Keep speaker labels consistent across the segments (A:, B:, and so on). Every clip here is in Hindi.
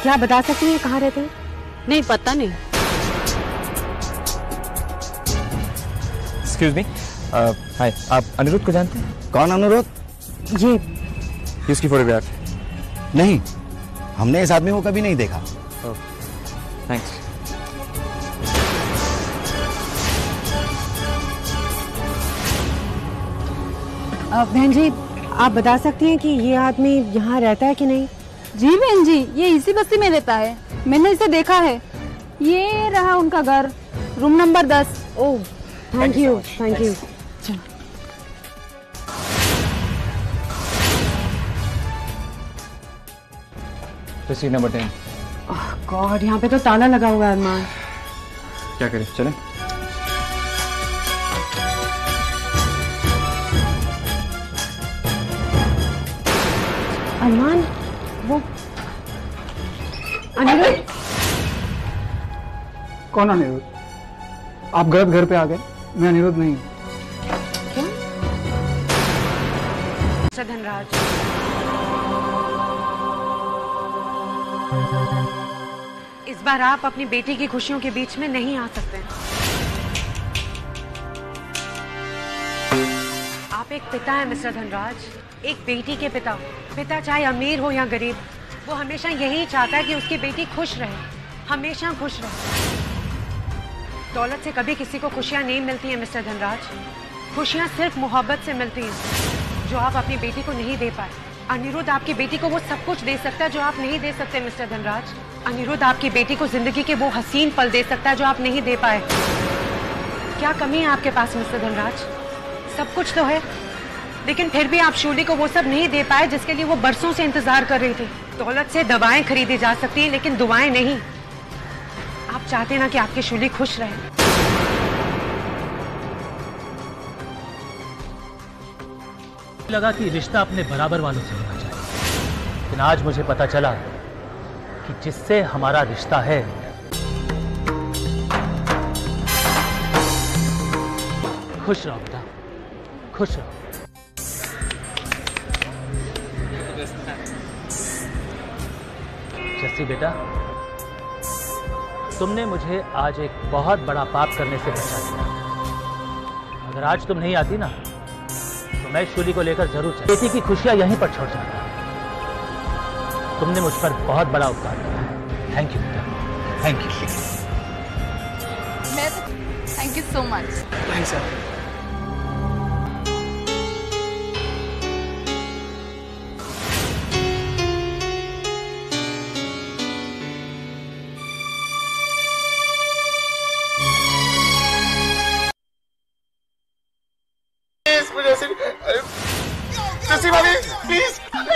A: क्या बता सकती हैं कहाँ रहते हैं?
B: नहीं, पता नहीं।
C: एक्सक्यूज मी, हाय, आप अनिरुद्ध को जानते हैं?
D: कौन अनिरुद्ध?
A: ये
C: उसकी फोटोग्राफ।
D: नहीं, हमने इस आदमी को कभी नहीं देखा।
C: थैंक्स।
A: बहन जी, आप बता सकती हैं कि ये आदमी यहाँ रहता है कि नहीं?
E: जी बहन जी, ये इसी बस्ती में रहता है, मैंने इसे देखा है। ये रहा उनका घर, रूम नंबर 10।
A: ओह, thank you, thank you.
C: Seat number 10।
A: God, यहाँ पे तो ताला लगा हुआ है। अरमान,
C: क्या करें, चलें?
A: अरमान, वो अनिरुद्ध।
F: कौन अनिरुद्ध? आप गलत घर पे आ गए, मैं अनिरुद्ध नहीं हूँ।
A: क्या? धनराज, इस बार आप अपनी बेटी की खुशियों के बीच में नहीं आ सकते। आप एक पिता हैं मिस्टर धनराज, एक बेटी के पिता। पिता चाहे अमीर हो या गरीब, वो हमेशा यही चाहता है कि उसकी बेटी खुश रहे, हमेशा खुश रहे। दौलत से कभी किसी को खुशियां नहीं मिलती हैं मिस्टर धनराज। खुशियां सिर्फ मोहब्बत से मिलती हैं, जो आप अपनी बेटी को नहीं दे पाए। अनिरुद्ध आपकी बेटी को वो सब कुछ दे सकता है जो आप नहीं दे सकते मिस्टर धनराज। अनिरुद्ध आपकी बेटी को जिंदगी के वो हसीन पल दे सकता है जो आप नहीं दे पाए। क्या कमी है आपके पास मिस्टर धनराज? सब कुछ तो है, लेकिन फिर भी आप शूली को वो सब नहीं दे पाए जिसके लिए वो बरसों से इंतजार कर रही थी। दौलत से दवाएं खरीदी जा सकती हैं, लेकिन दुआएं नहीं। आप चाहते ना कि आपकी शूली खुश रहे।
G: लगा कि रिश्ता अपने बराबर वालों से होना चाहिए, लेकिन आज मुझे पता चला कि जिससे हमारा रिश्ता है खुश रहो बेटा, खुश रहो। जस्सी बेटा, तुमने मुझे आज एक बहुत बड़ा पाप करने से बचा दिया। अगर आज तुम नहीं आती ना, तो मैं शूली को लेकर जरूर चलता। बेटी की खुशियां यहीं पर छोड़ जाता। तुमने मुझ पर बहुत बड़ा उपकार किया है। थैंक यू बेटा, thank you.
E: Thank you so much.
F: Thanks sir.
D: Jassi भाभी, प्लीज।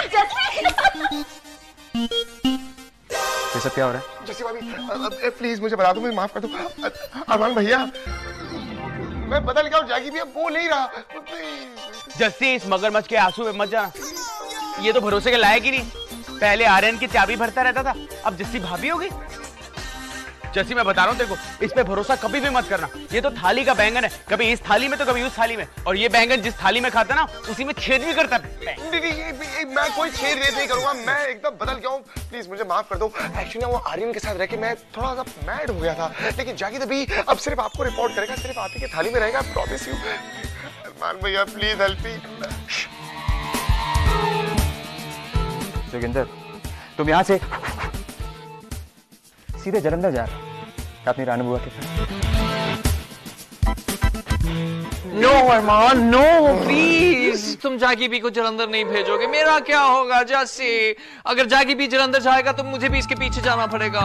C: ये सब क्या हो रहा है?
D: जस्सी भाभी, प्लीज मुझे बता दो, मुझे माफ कर दो। अरमान भैया, मैं बदल गया हूँ, जागी भी अब बोल नहीं रहा।
H: जस्सी, इस मगरमच्छ के आंसू में मत जाना। ये तो भरोसे के लायक ही नहीं। पहले आर्यन की चाबी भरता रहता था, अब जस्सी भाभी होगी। जस्सी, मैं बता रहा हूँ तेरे को, इस पे भरोसा कभी भी मत करना। ये तो थाली का बैंगन है, कभी इस थाली में तो कभी उस थाली में। और ये बैंगन जिस थाली में खाता ना, उसी में छेद भी करता है।
D: मैं कोई छेद नहीं करूंगा, मैं एकदम बदल गया हूँ। प्लीज मुझे माफ कर दो। एक्चुअली वो आर्यन के साथ रह के मैं थोड़ा सा मैड हो गया था, लेकिन जागी तभी अब सिर्फ आपको रिपोर्ट करेगा, सिर्फ आप ही की थाली में रहेगा। Promise you. अरमान भैया, प्लीज हेल्प मी।
C: जोगिंदर, तुम यहाँ से सीधे जलंधर जा रहा अपनी रानू बुआ के साथ।
I: नो अरमान, नो प्लीज, तुम जागी भी को जलंधर नहीं भेजोगे, मेरा क्या होगा? जैसे अगर जागी भी जलंधर जाएगा तो मुझे भी इसके पीछे जाना पड़ेगा।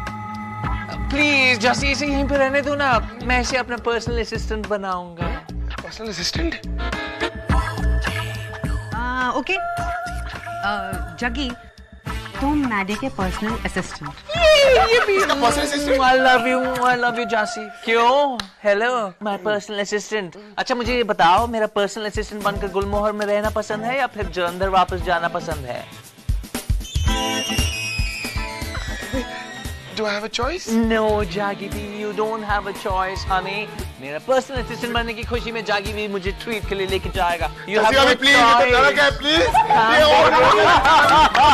I: प्लीज जैसे इसे यहीं पे रहने दो ना, मैं इसे अपना पर्सनल असिस्टेंट बनाऊंगा।
D: Personal assistant?
A: ओके, जगी, तुम मैडी के personal assistant.
I: I love you Jassi. क्यों? Hello, my personal assistant. अच्छा मुझे ये बताओ, मेरा पर्सनल असिस्टेंट बनकर गुलमोहर में रहना पसंद है या फिर जलंधर वापस जाना पसंद है?
D: Do I have a choice?
I: No, जागी भी, you don't have a choice, honey. मेरा पर्सनल असिस्टेंट बनने की खुशी में जागी भी मुझे ट्रीट के लिए लेके जाएगा। You have no choice.
D: Please,